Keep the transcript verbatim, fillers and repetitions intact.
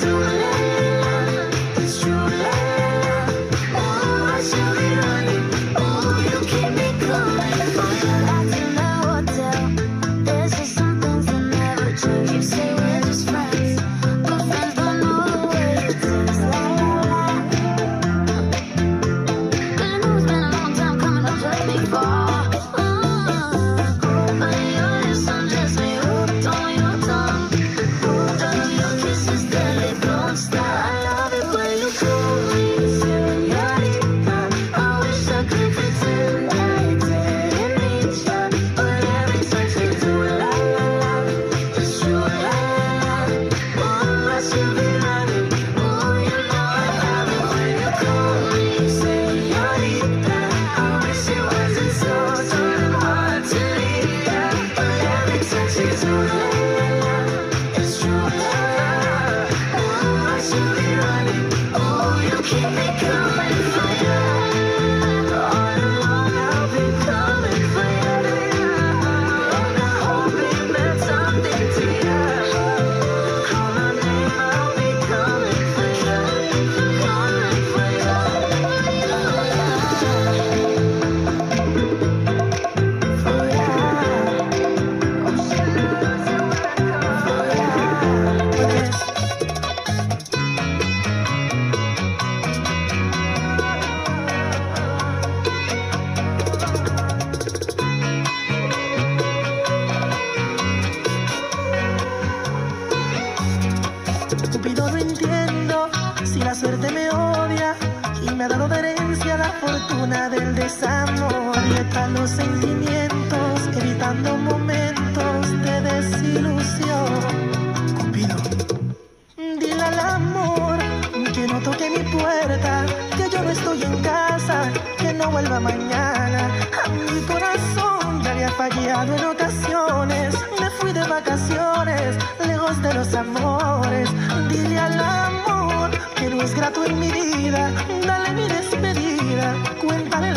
Cupido, no entiendo si la suerte me odia y me ha dado de herencia la fortuna del desamor. Y están los sentimientos evitando momentos de desilusión. Cupido, dile al amor que no toque mi puerta, que yo no estoy en casa, que no vuelva mañana. A mi corazón ya le ha fallado en ocasiones. Me fui de vacaciones, lejos de los amores. Dile al amor que no es grato en mi vida. Dale mi despedida, cuéntale